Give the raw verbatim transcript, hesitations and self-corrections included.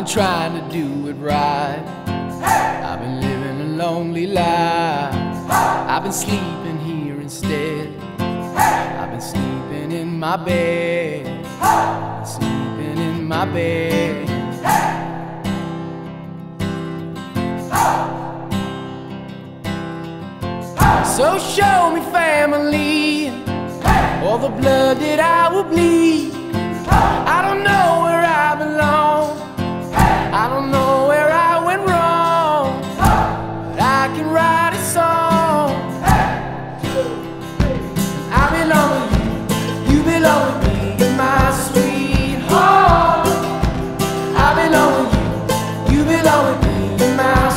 trying to do it right. I've been living a lonely life. I've been sleeping here instead. I've been sleeping in my bed. I've been sleeping in my bed. So show me family, all the blood that I will bleed. I don't know where I belong, I don't know where I went wrong, but I can write a song. I belong with you, you belong with me, you're my sweetheart. I belong with you, you belong with me, you're my